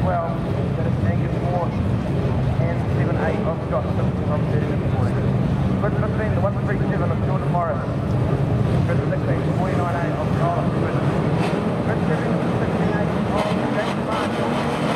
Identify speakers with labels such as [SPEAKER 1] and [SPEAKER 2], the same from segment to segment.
[SPEAKER 1] 12, that is Angus Moore, and 7-8 of Scott Simpson from 30 and 40. Grid 15, the 137 of Jordan Morris. Grid 16, 49-8 of Colin Stewart. Grid 7, 16-8 of James Marshall.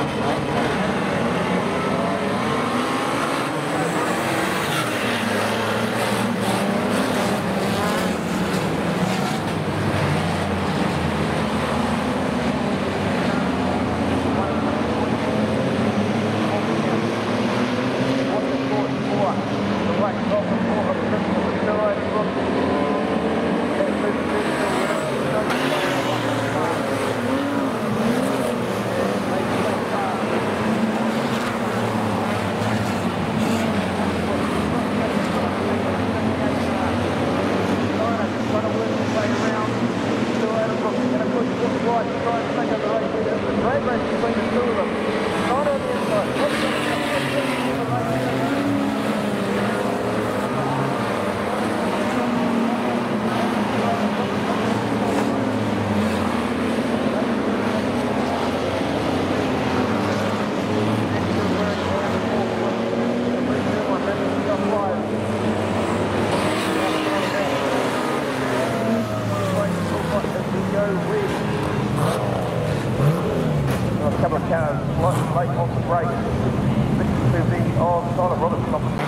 [SPEAKER 1] A couple of cars slightly late off the break. 62B of Tyler Robertson.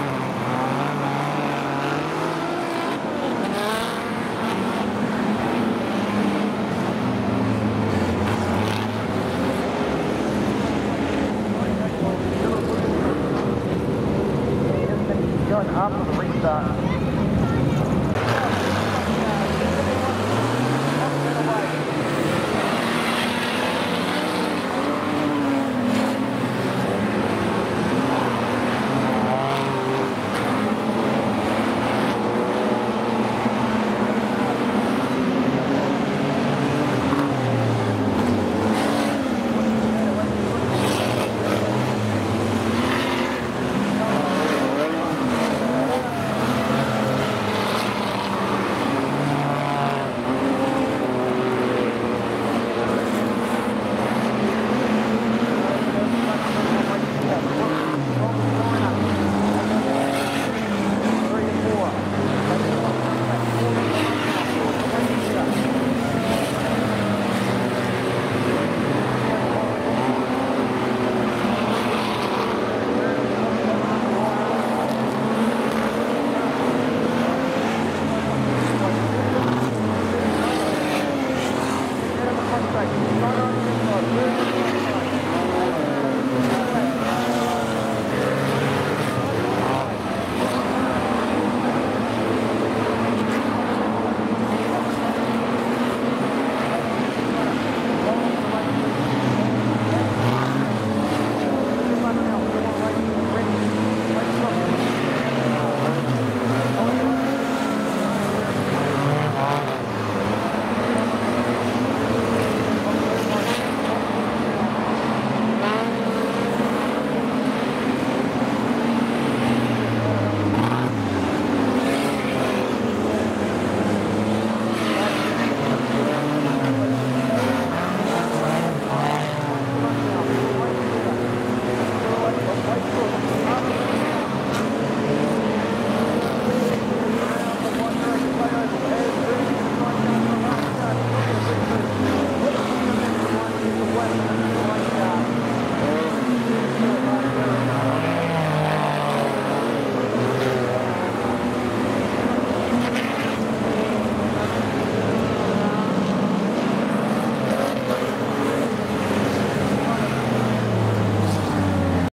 [SPEAKER 1] Going after the restart.